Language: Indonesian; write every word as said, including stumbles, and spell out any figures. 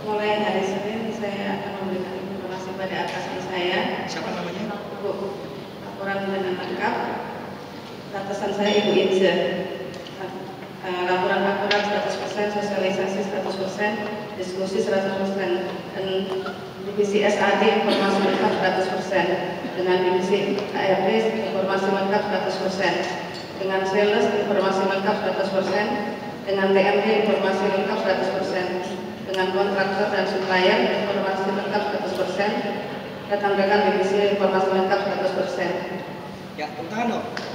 mulai hari Senin saya akan memberikan informasi pada atasan saya. Siapa namanya? Bu, laporan dengan lengkap. Atasan saya Ibu Inza. Laporan akurat seratus persen, sosialisasi seratus persen, diskusi seratus persen, dan divisi S A D informasi lengkap seratus persen, dengan divisi H R D informasi lengkap seratus persen, dengan sales informasi lengkap seratus persen, dengan T M D informasi lengkap seratus persen, dengan kontraktor dan supplier informasi lengkap seratus persen, rekan-rekan divisi informasi lengkap seratus persen. Ya, tepuk tangan dong.